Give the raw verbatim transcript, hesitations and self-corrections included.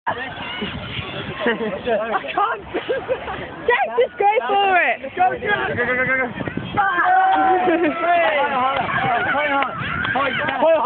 I can't. Jack, just go for it. Go, Jack. Go, go, go, go, go. Hold on, hold on. Hold on. Hold on.